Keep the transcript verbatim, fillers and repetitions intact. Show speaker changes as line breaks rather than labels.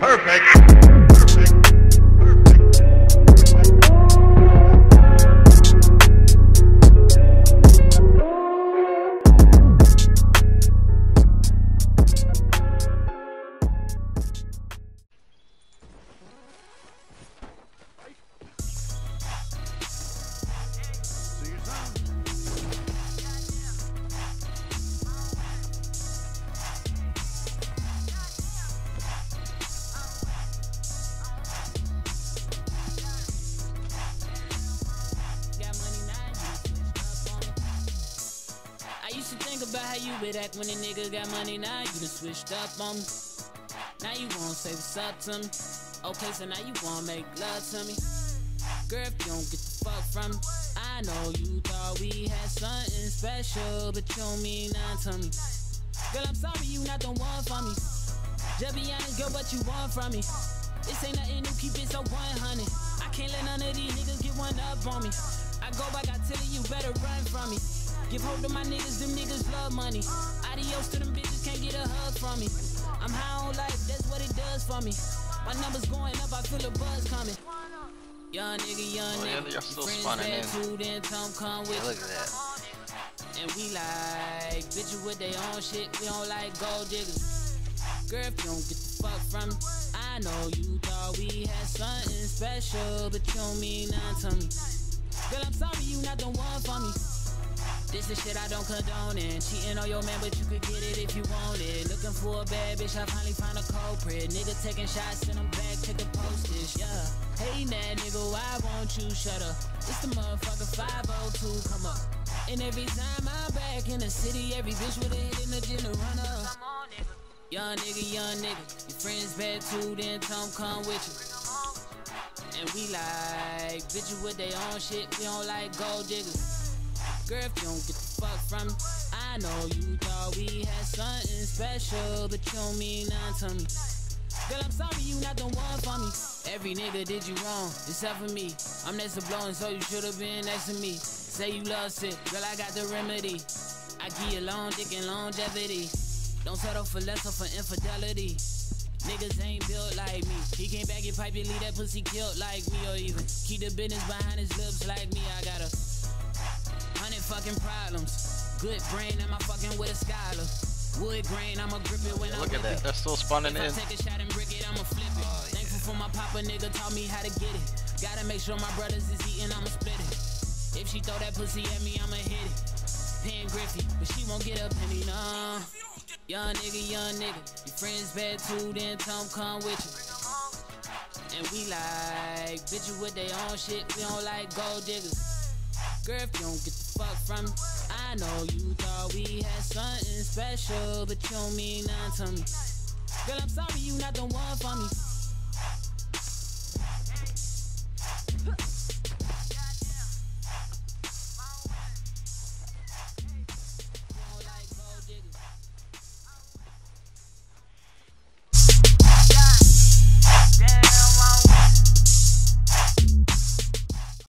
Perfect. Perfect.
About how you would act when a nigga got money, now you done switched up on me. Now you wanna say what's up to me. Okay, so now you wanna make love to me. Girl, if you don't get the fuck from me, I know you thought we had something special, but you don't mean nothing to me. Girl, I'm sorry you not the one for me. Just be honest, girl, what you want from me. This ain't nothing new, keep it so one hundred. I can't let none of these niggas get one up on me. I go back, I tell you, you better run from me. Give hope to my niggas, them niggas love money. Adios to them bitches, can't get a hug from me. I'm high on life, that's what it does for me. My numbers going up, I feel a buzz coming. Young nigga, young
oh, yeah,
nigga.
You're still spawning in.
Food, then come, come with
yeah, look at that.
And we like bitches with their own shit, we don't like gold diggers. Girl, if you don't get the fuck from me, I know you thought we had something special, but you don't mean nothing to me. Girl, I'm sorry you not the one for me. This is shit I don't condone in. Cheating on your man, but you could get it if you want it. Looking for a bad bitch, I finally found a culprit. Nigga taking shots, send them back, check the postage, yeah. Hey, that nigga, why won't you shut up? It's the motherfucker five oh two, come up. And every time I'm back in the city, every bitch with a hit in the gym to run up. Come on, nigga. Young nigga, young nigga. Your friends bad too, then Tom come with you. And we like bitches with their own shit, we don't like gold diggers. Girl, if you don't get the fuck from me, I know you thought we had something special, but you don't mean nothing to me. Girl, I'm sorry you not the one for me. Every nigga did you wrong, except for me. I'm next to blowing, so you should've been next to me. Say you love sick, girl, I got the remedy. I give you long dick and longevity. Don't settle for less or for infidelity. Niggas ain't built like me. He can't back your pipe and leave that pussy killed like me, or even keep the business behind his lips like me. I got a hundred fucking problems. Good brain, am I fucking with a scholar? Wood grain, I'ma grip it when
yeah,
I
look at that, they're still spawning in.
If I take a shot and brick it, I'ma flip it. Oh, Thankful yeah. for my papa, nigga taught me how to get it. Gotta make sure my brothers is eating, I'ma split it. If she throw that pussy at me, I'ma hit it. Pen Griffey, but she won't get a penny, nah. Young nigga, young nigga. Your friends bad too, then Tom come with you. And we like bitches with their own shit, we don't like gold diggers. Girl, if you don't get the fuck from me, I know you thought we had something special, but you don't mean nothing to me. Girl, I'm sorry you not the one for me.